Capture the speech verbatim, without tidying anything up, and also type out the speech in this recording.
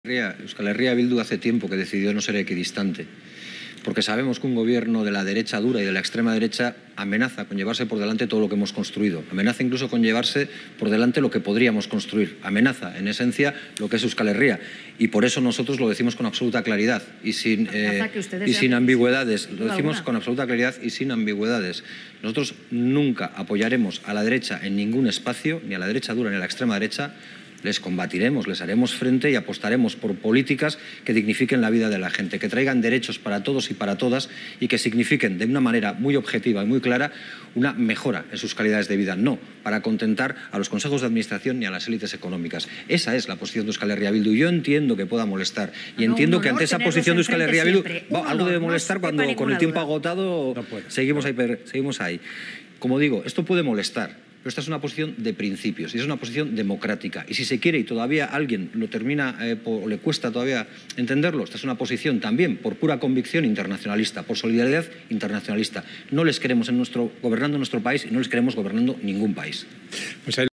Euskal Herria Bildu hace tiempo que decidió no ser equidistante, porque sabemos que un gobierno de la derecha dura y de la extrema derecha amenaza con llevarse por delante todo lo que hemos construido, amenaza incluso con llevarse por delante lo que podríamos construir, amenaza en esencia lo que es Euskal Herria, y por eso nosotros lo decimos con absoluta claridad y sin, eh, y sin ambigüedades, lo decimos con absoluta claridad y sin ambigüedades. Nosotros nunca apoyaremos a la derecha en ningún espacio, ni a la derecha dura ni a la extrema derecha. Les combatiremos, les haremos frente y apostaremos por políticas que dignifiquen la vida de la gente, que traigan derechos para todos y para todas y que signifiquen de una manera muy objetiva y muy clara una mejora en sus calidades de vida, no para contentar a los consejos de administración ni a las élites económicas. Esa es la posición de Euskal Herria Bildu. Yo entiendo que pueda molestar y no, entiendo que ante esa posición de Euskal Herria Bildu va, algo debe molestar no cuando con el tiempo duda. agotado no seguimos, ahí, seguimos ahí. Como digo, esto puede molestar. Pero esta es una posición de principios y es una posición democrática. Y si se quiere y todavía alguien lo termina eh, o le cuesta todavía entenderlo, esta es una posición también por pura convicción internacionalista, por solidaridad internacionalista. No les queremos en nuestro, gobernando nuestro país y no les queremos gobernando ningún país. Pues